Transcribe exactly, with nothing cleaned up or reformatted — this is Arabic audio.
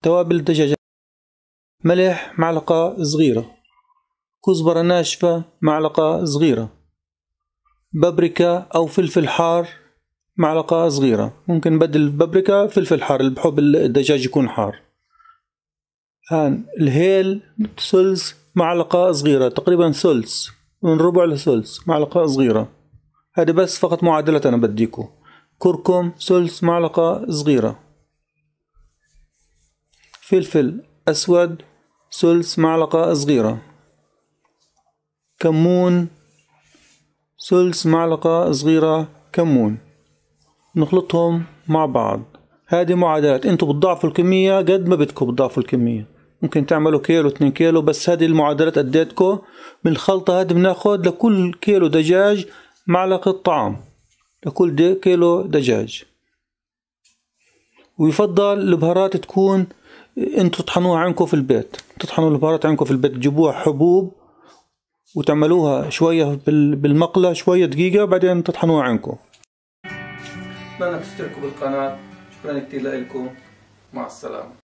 توابل الدجاج: ملح معلقة صغيرة، كزبرة ناشفة معلقة صغيرة، بابريكا أو فلفل حار معلقة صغيرة، ممكن بدل البابريكا فلفل حار اللي بحب الدجاج يكون حار. هان الهيل ثلث معلقة صغيرة، تقريبا ثلث من ربع لثلث معلقة صغيرة. هذه بس فقط معادلة أنا بديكو. كركم ثلث معلقة صغيرة، فلفل أسود ثلث معلقة صغيرة، كمون ثلث معلقة صغيرة كمون. نخلطهم مع بعض. هذه معادلات، انتوا بتضاعفوا الكمية قد ما بدكم بتضاعفوا الكمية، ممكن تعملوا كيلو اتنين كيلو، بس هذه المعادلات اديتكم. من الخلطة هذه بناخد لكل كيلو دجاج معلقة طعام، لكل دي كيلو دجاج. ويفضل البهارات تكون انتوا تطحنوها عندكم في البيت، تطحنوا البهارات عندكم في البيت، تجيبوها حبوب وتعملوها شوية بالمقلة شوية دقيقة، بعدين تطحنوها عندكم. اتمنى تشتركوا بالقناة. شكرا كتير لكم، مع السلامة.